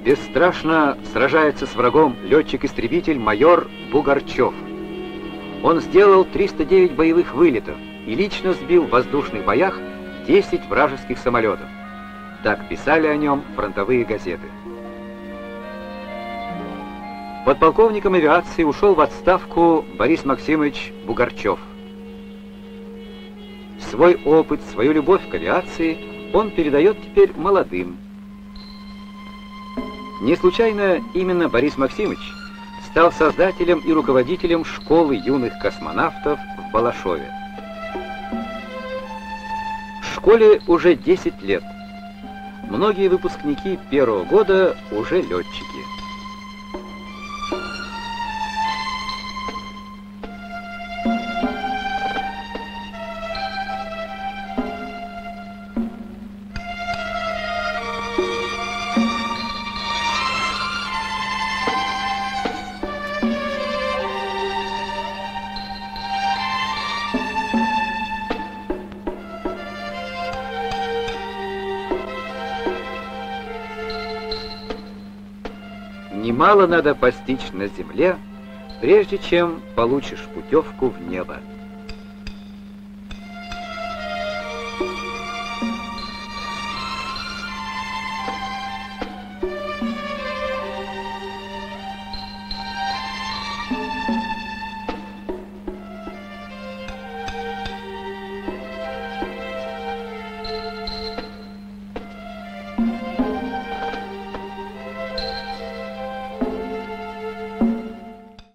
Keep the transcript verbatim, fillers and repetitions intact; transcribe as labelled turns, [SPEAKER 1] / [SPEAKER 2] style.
[SPEAKER 1] Бесстрашно сражается с врагом летчик-истребитель майор Бугорчев. Он сделал триста девять боевых вылетов и лично сбил в воздушных боях десять вражеских самолетов. Так писали о нем фронтовые газеты. Подполковником авиации ушел в отставку Борис Максимович Бугорчев. Свой опыт, свою любовь к авиации он передает теперь молодым. Не случайно именно Борис Максимович стал создателем и руководителем школы юных космонавтов в Балашове. В школе уже десять лет. Многие выпускники первого года уже летчики. Немало надо постичь на земле, прежде чем получишь путевку в небо.